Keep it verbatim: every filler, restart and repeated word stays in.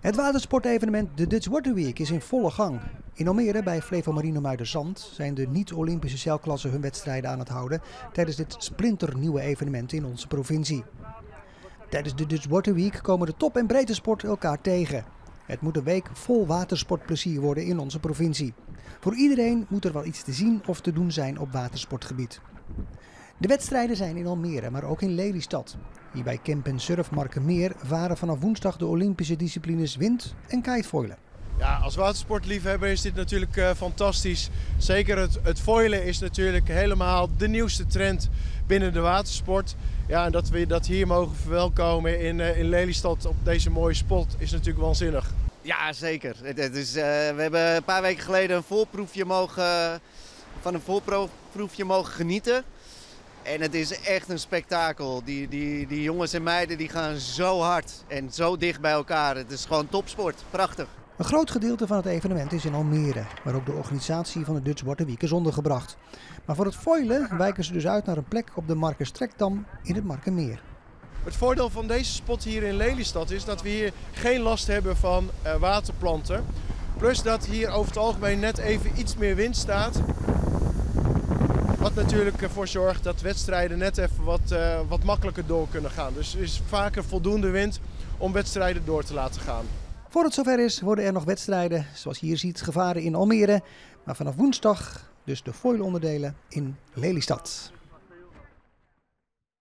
Het watersportevenement de Dutch Water Week is in volle gang. In Almere bij Flevomarino Muiderzand zijn de niet-Olympische zeilklassen hun wedstrijden aan het houden tijdens dit splinternieuwe evenement in onze provincie. Tijdens de Dutch Water Week komen de top- en breedtesport elkaar tegen. Het moet een week vol watersportplezier worden in onze provincie. Voor iedereen moet er wel iets te zien of te doen zijn op watersportgebied. De wedstrijden zijn in Almere, maar ook in Lelystad. Hier bij Camp en Surf Markenmeer varen vanaf woensdag de Olympische disciplines wind- en kitefoilen. Ja, als watersportliefhebber is dit natuurlijk uh, fantastisch. Zeker het, het foilen is natuurlijk helemaal de nieuwste trend binnen de watersport. Ja, en dat we dat hier mogen verwelkomen in, uh, in Lelystad op deze mooie spot is natuurlijk waanzinnig. Ja, zeker. Het, het is, uh, we hebben een paar weken geleden een voorproefje mogen, van een voorproefje mogen genieten. En het is echt een spektakel. Die, die, die jongens en meiden die gaan zo hard en zo dicht bij elkaar. Het is gewoon topsport. Prachtig. Een groot gedeelte van het evenement is in Almere, waar ook de organisatie van de Dutch Water Week is ondergebracht. Maar voor het foilen wijken ze dus uit naar een plek op de Markerstrekdam in het Markenmeer. Het voordeel van deze spot hier in Lelystad is dat we hier geen last hebben van uh, waterplanten. Plus dat hier over het algemeen net even iets meer wind staat. Wat natuurlijk ervoor zorgt dat wedstrijden net even wat, uh, wat makkelijker door kunnen gaan. Dus er is vaker voldoende wind om wedstrijden door te laten gaan. Voor het zover is worden er nog wedstrijden, zoals je hier ziet, gevaren in Almere. Maar vanaf woensdag dus de foilonderdelen in Lelystad.